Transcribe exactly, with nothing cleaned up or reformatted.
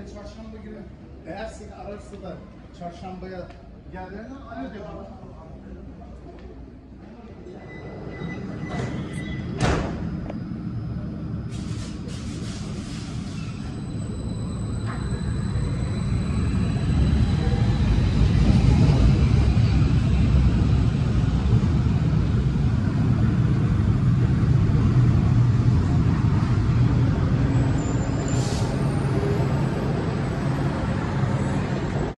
çarşamba günü eğer seni ararsa da çarşambaya geldiğinde alo de bana.